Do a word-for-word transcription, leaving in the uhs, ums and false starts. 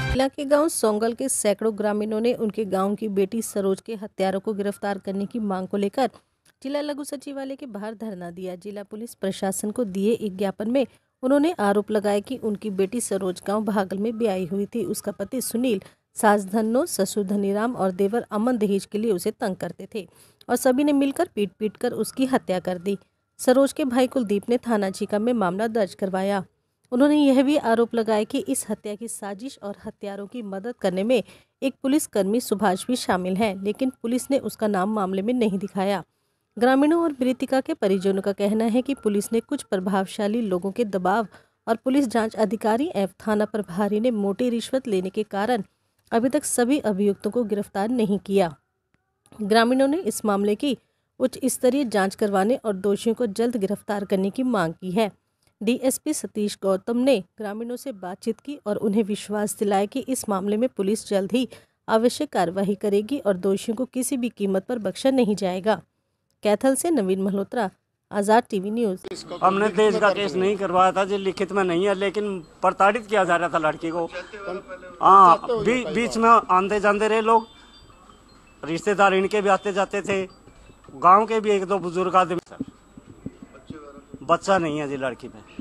जिला के गांव सोंगल के सैकड़ों ग्रामीणों ने उनके गांव की बेटी सरोज के हत्यारों को गिरफ्तार करने की मांग को लेकर जिला लघु सचिवालय के बाहर धरना दिया। जिला पुलिस प्रशासन को दिए एक ज्ञापन में उन्होंने आरोप लगाया कि उनकी बेटी सरोज गांव भागल में ब्याही हुई थी। उसका पति सुनील सास धन्नो, ससुर धनीराम और देवर अमन दहेज के लिए उसे तंग करते थे और सभी ने मिलकर पीट पीट कर उसकी हत्या कर दी। सरोज के भाई कुलदीप ने थाना चीका में मामला दर्ज करवाया। उन्होंने यह भी आरोप लगाया कि इस हत्या की साजिश और हत्यारों की मदद करने में एक पुलिसकर्मी सुभाष भी शामिल है, लेकिन पुलिस ने उसका नाम मामले में नहीं दिखाया। ग्रामीणों और मृतिका के परिजनों का कहना है कि पुलिस ने कुछ प्रभावशाली लोगों के दबाव और पुलिस जांच अधिकारी एवं थाना प्रभारी ने मोटी रिश्वत लेने के कारण अभी तक सभी अभियुक्तों को गिरफ्तार नहीं किया। ग्रामीणों ने इस मामले की उच्च स्तरीय जांच करवाने और दोषियों को जल्द गिरफ्तार करने की मांग की है। डीएसपी सतीश गौतम ने ग्रामीणों से बातचीत की और उन्हें विश्वास दिलाया कि इस मामले में पुलिस जल्द ही आवश्यक कार्रवाई करेगी और दोषियों को किसी भी कीमत पर बख्शा नहीं जाएगा। कैथल से नवीन मल्होत्रा, आजाद टीवी न्यूज। हमने दहेज का केस नहीं करवाया था, जो लिखित में नहीं है, लेकिन प्रताड़ित किया जा रहा था लड़की को। हाँ, बी, बीच में आंदे जाते रहे लोग, रिश्तेदार इनके भी आते जाते थे, गांव के भी एक दो बुजुर्ग आदमी। बच्चा नहीं है जी लड़की में।